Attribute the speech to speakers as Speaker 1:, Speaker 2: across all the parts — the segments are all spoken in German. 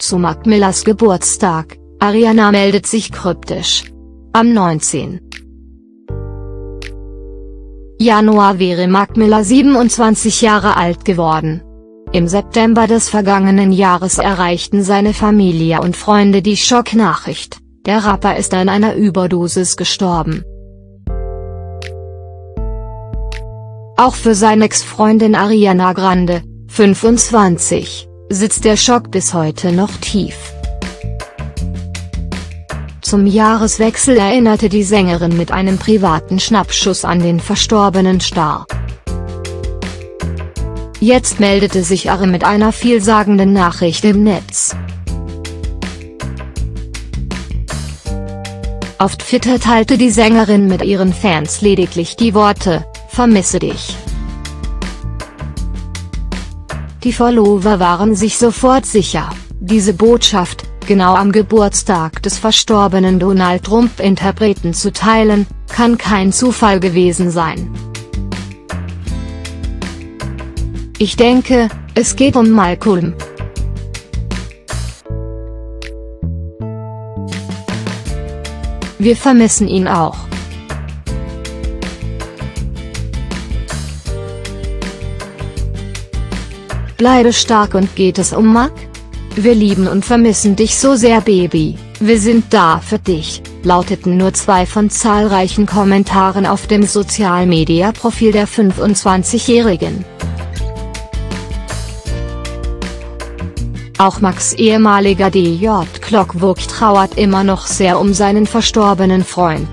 Speaker 1: Zu Mac Millers Geburtstag, Ariana meldet sich kryptisch. Am 19. Januar wäre Mac Miller 27 Jahre alt geworden. Im September des vergangenen Jahres erreichten seine Familie und Freunde die Schocknachricht: Der Rapper ist an einer Überdosis gestorben. Auch für seine Ex-Freundin Ariana Grande, 25, sitzt der Schock bis heute noch tief. Zum Jahreswechsel erinnerte die Sängerin mit einem privaten Schnappschuss an den verstorbenen Star. Jetzt meldete sich Ari mit einer vielsagenden Nachricht im Netz. Auf Twitter teilte die Sängerin mit ihren Fans lediglich die Worte: Vermisse dich. Die Follower waren sich sofort sicher, diese Botschaft, genau am Geburtstag des verstorbenen Donald Trump-Interpreten zu teilen, kann kein Zufall gewesen sein. Ich denke, es geht um Malcolm. Wir vermissen ihn auch. Bleibe stark und geht es um Mac? Wir lieben und vermissen dich so sehr, Baby, wir sind da für dich, lauteten nur zwei von zahlreichen Kommentaren auf dem Social-Media-Profil der 25-Jährigen. Auch Macs ehemaliger DJ Clockwork trauert immer noch sehr um seinen verstorbenen Freund.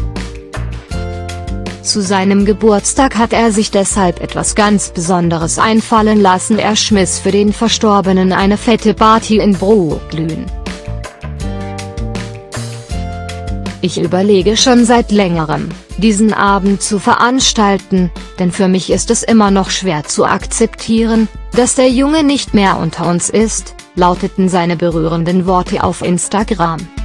Speaker 1: Zu seinem Geburtstag hat er sich deshalb etwas ganz Besonderes einfallen lassen: Er schmiss für den Verstorbenen eine fette Party in Brooklyn. Ich überlege schon seit längerem, diesen Abend zu veranstalten, denn für mich ist es immer noch schwer zu akzeptieren, dass der Junge nicht mehr unter uns ist, lauteten seine berührenden Worte auf Instagram.